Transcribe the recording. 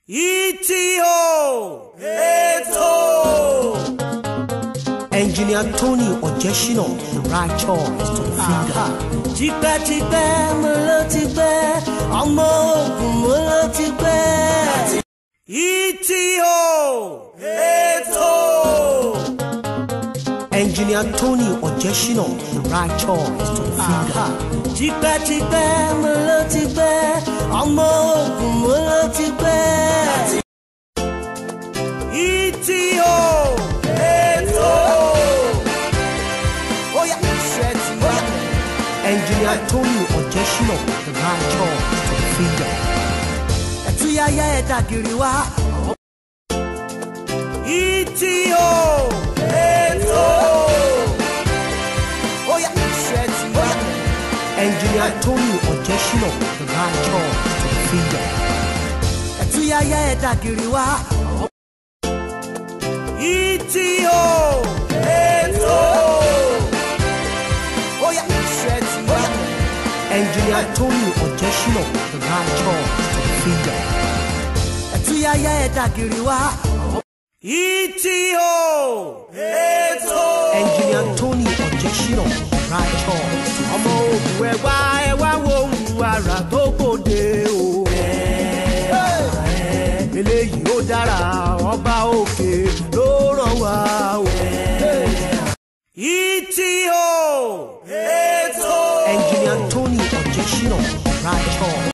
ETO ètò. Engineer Tony Ojeshino, the right choice to feed her. Tipẹ́tipẹ́ mo ló ti pẹ́, ọmọ Ògùn mo ló ti pẹ́. ETO ètò. Engineer Tony Ojeshino, the right choice to feed her. Tipẹ́tipẹ́ mo ló ti pẹ́, ọmọ Ògùn mo ló ti pẹ́. ETO ètò. Oya ṣẹ́ẹ̀tì oya. Engineer Tony Ojeshino, the right choice to feed her. Ẹ̀túyáyá ẹ̀dá gírí wá. ETO ètò. Oya ṣẹ́ẹ̀tì oya. Engineer Tony Ojeshino, the right choice to feed her. Ẹ̀túyáyá ẹ̀dá gírí wá. ETO ètò. Oya ṣẹ́ẹ̀tì oya. Engineer Tony Ojeshino, the right choice to feed her. Ẹ̀túyáyá ẹ̀dá gírí wá. ETO ètò. Engineer Tony Ojeshino, the right choice to Ọmọ Ògùn ẹ̀wá wo ohun àrà tó gbòde o. Eléyìí ó dára, ọba òkè ló ràn wá o. ETO ètò. Engineer Tony Ojeshino, the right choice.